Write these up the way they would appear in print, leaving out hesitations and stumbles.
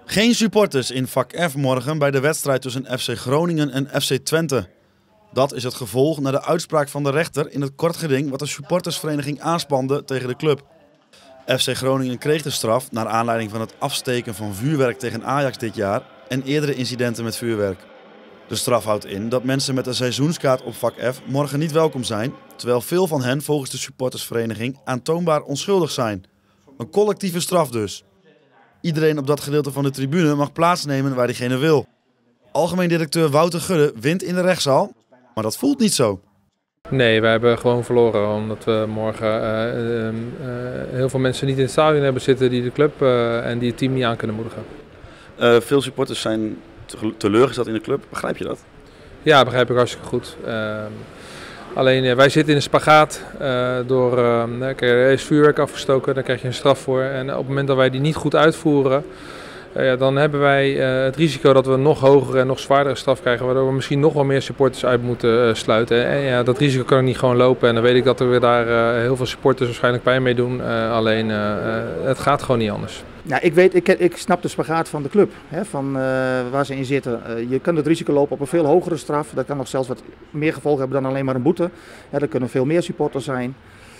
Geen supporters in vak F morgen bij de wedstrijd tussen FC Groningen en FC Twente. Dat is het gevolg na de uitspraak van de rechter in het kort geding wat de supportersvereniging aanspande tegen de club. FC Groningen kreeg de straf naar aanleiding van het afsteken van vuurwerk tegen Ajax dit jaar en eerdere incidenten met vuurwerk. De straf houdt in dat mensen met een seizoenskaart op vak F morgen niet welkom zijn, terwijl veel van hen volgens de supportersvereniging aantoonbaar onschuldig zijn. Een collectieve straf dus. Iedereen op dat gedeelte van de tribune mag plaatsnemen waar diegene wil. Algemeen directeur Wouter Gudde wint in de rechtszaal, maar dat voelt niet zo. Nee, wij hebben gewoon verloren omdat we morgen heel veel mensen niet in het stadion hebben zitten die de club en die het team niet aan kunnen moedigen. Veel supporters zijn teleurgesteld in de club, begrijp je dat? Ja, begrijp ik hartstikke goed. Alleen wij zitten in een spagaat er is vuurwerk afgestoken, daar krijg je een straf voor. En op het moment dat wij die niet goed uitvoeren, dan hebben wij het risico dat we een nog hogere en nog zwaardere straf krijgen, waardoor we misschien nog wel meer supporters uit moeten sluiten. En ja, dat risico kan ik niet gewoon lopen en dan weet ik dat we daar heel veel supporters waarschijnlijk pijn mee doen. Alleen het gaat gewoon niet anders. Ja, ik snap de spagaat van de club, van waar ze in zitten. Je kunt het risico lopen op een veel hogere straf. Dat kan nog zelfs wat meer gevolgen hebben dan alleen maar een boete. Er kunnen veel meer supporters zijn.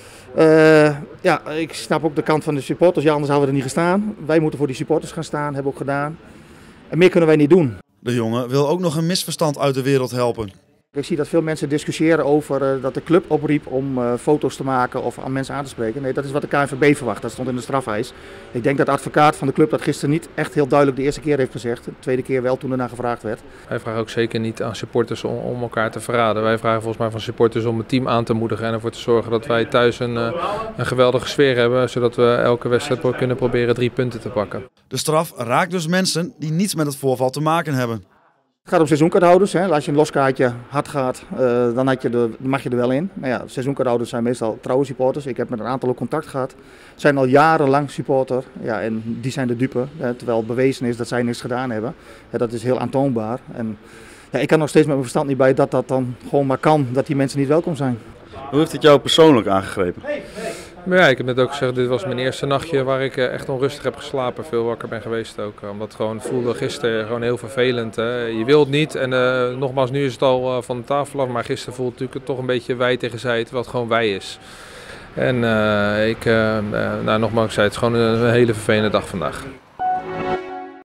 Ik snap ook de kant van de supporters. Ja, anders hadden we er niet gestaan. Wij moeten voor die supporters gaan staan, hebben we ook gedaan. En meer kunnen wij niet doen. De jongen wil ook nog een misverstand uit de wereld helpen. Ik zie dat veel mensen discussiëren over dat de club opriep om foto's te maken of aan mensen aan te spreken. Nee, dat is wat de KNVB verwacht. Dat stond in de strafeis. Ik denk dat de advocaat van de club dat gisteren niet echt heel duidelijk de eerste keer heeft gezegd. De tweede keer wel toen ernaar gevraagd werd. Wij vragen ook zeker niet aan supporters om elkaar te verraden. Wij vragen volgens mij van supporters om het team aan te moedigen en ervoor te zorgen dat wij thuis een geweldige sfeer hebben. Zodat we elke wedstrijd kunnen proberen 3 punten te pakken. De straf raakt dus mensen die niets met het voorval te maken hebben. Het gaat om seizoenkaarthouders. Als je een loskaartje hard gaat, dan mag je er wel in. Nou ja, seizoenkaarthouders zijn meestal trouwe supporters. Ik heb met een aantal ook contact gehad. Zijn al jarenlang supporter. Ja, en die zijn de dupe. Terwijl bewezen is dat zij niks gedaan hebben. Dat is heel aantoonbaar. En, ja, ik kan nog steeds met mijn verstand niet bij dat dat dan gewoon maar kan. Dat die mensen niet welkom zijn. Hoe heeft het jou persoonlijk aangegrepen? Maar ja, ik heb net ook gezegd, dit was mijn eerste nachtje waar ik echt onrustig heb geslapen. Veel wakker ben geweest ook. Omdat het gewoon voelde gisteren gewoon heel vervelend. Hè. Je wilt het niet en nogmaals, nu is het al van de tafel af. Maar gisteren voelt het natuurlijk toch een beetje wij tegen zij, terwijl het gewoon wij is. En nogmaals, ik zei het is gewoon een hele vervelende dag vandaag.